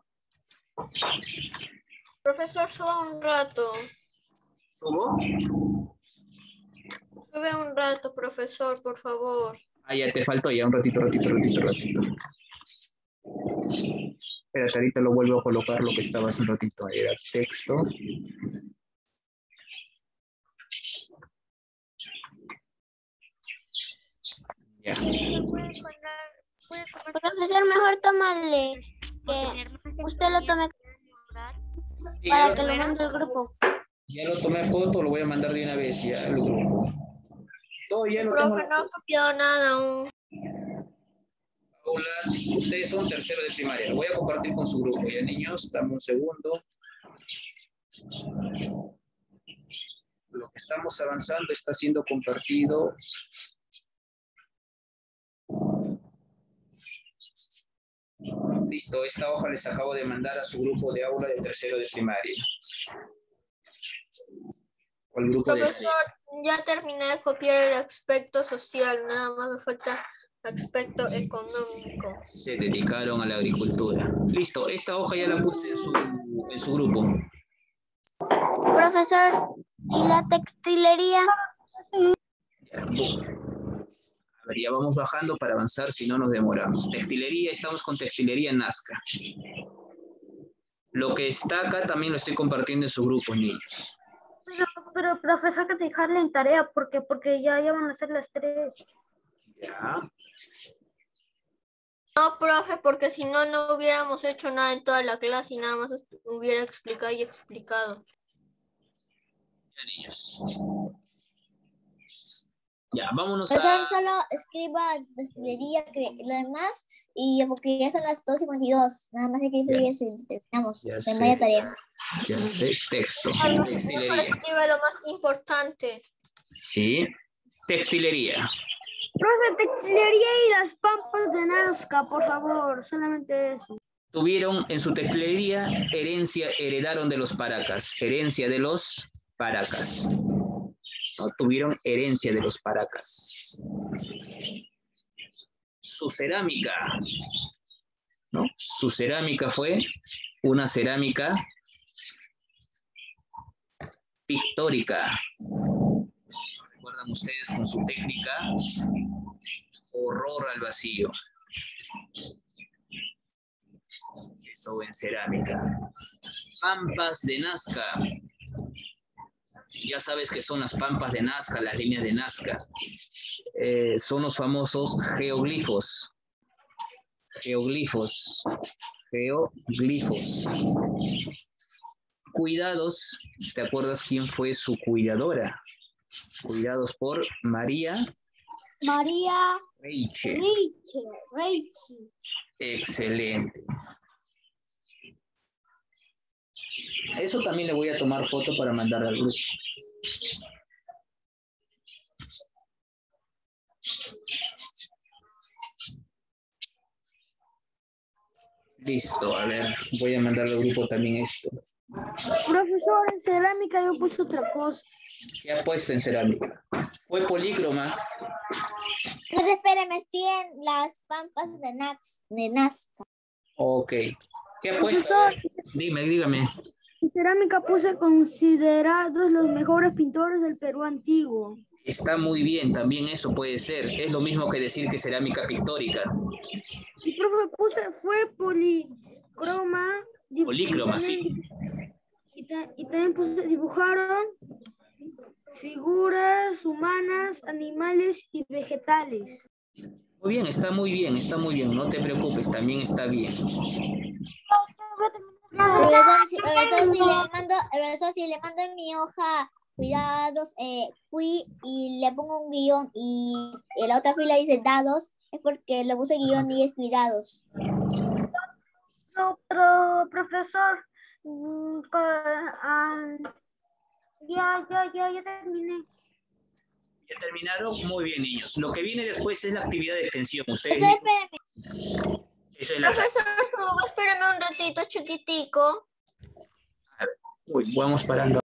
Profesor, sube un rato. ¿Subo? Sube un rato, profesor, por favor. Ah, ya te faltó ya un ratito, ratito, ratito, ratito. Espérate, ahorita lo vuelvo a colocar lo que estaba hace un ratito. Era texto. Ya. Profesor, mejor tómale, que usted lo tome Sí, para ya que lo, lo mande al grupo. ya lo tomé foto, lo voy a mandar de una vez ya al grupo. Todo ya lo tengo. Profe, no ha copiado nada aún. Hola, ustedes son tercero de primaria. Lo voy a compartir con su grupo. Ya, niños, dame un segundo. Lo que estamos avanzando está siendo compartido. Listo, esta hoja les acabo de mandar a su grupo de aula de tercero de primaria. O al grupo de... Profesor, ya terminé de copiar el aspecto social, nada más me falta aspecto económico. Se dedicaron a la agricultura. Listo, esta hoja ya la puse en su, en su grupo. Profesor, ¿y la textilería? Ya, a ver, ya vamos bajando para avanzar, si no nos demoramos. Textilería, estamos con textilería Nazca. Lo que está acá también lo estoy compartiendo en su grupo, niños. Pero, pero profesor, que dejarle en tarea, porque, porque ya, ya van a ser las tres. Ya. No, profe, porque si no, no hubiéramos hecho nada en toda la clase y nada más hubiera explicado y explicado. Ya, niños. Ya, vámonos Profesor, a... solo escriba textilería, que lo demás, y porque ya son las dos cincuenta y dos. Nada más hay que escribir eso y terminamos. Ya De sé. vaya tarea. Ya sé, texto. Mejor Textilería. escribe lo más importante. Sí. Textilería. Profe, textilería y las pampas de Nazca, por favor, solamente eso. Tuvieron en su textilería herencia, heredaron de los Paracas. Herencia de los Paracas. ¿No? Tuvieron herencia de los Paracas. Su cerámica, ¿no? Su cerámica fue una cerámica pictórica. ¿Recuerdan ustedes con su técnica? Horror al vacío. Eso en cerámica. Pampas de Nazca. Ya sabes que son las pampas de Nazca, las líneas de Nazca. Eh, son los famosos geoglifos. Geoglifos. Geoglifos. Cuidados. ¿Te acuerdas quién fue su cuidadora? Cuidados por María. María Reiche. Reiche. Reiche. Excelente. Eso también le voy a tomar foto para mandar al grupo. Listo, a ver, voy a mandar al grupo también esto. Profesor, en cerámica yo puse otra cosa. ¿Qué ha puesto en cerámica? Fue polícroma. Entonces, espérame, estoy en las pampas de, Naz, de Nazca. Ok. ¿Qué ha puesto? Profesor, Dime, dígame. en cerámica puse considerados los mejores pintores del Perú antiguo. Está muy bien, también eso puede ser. Es lo mismo que decir que cerámica pictórica. Y profe, puse, fue policroma. dibu- Polícroma, y sí. también- Y, ta- y también puse, dibujaron figuras humanas, animales y vegetales. Muy bien, está muy bien, está muy bien. No te preocupes, también está bien. Profesor, si, profesor, si le mando, profesor, si le mando en mi hoja cuidados, eh, cui, y le pongo un guión y en la otra fila dice dados, es porque le puse guión y es cuidados. No, pero profesor, mm, co- ah, ya, ya, ya, ya terminé. ¿Ya terminaron? Muy bien, niños. Lo que viene después es la actividad de extensión. Ustedes Profesor, mismos- espérame. Eso es la... Profesor Hugo, espérame un ratito chiquitico. Uy, vamos parando.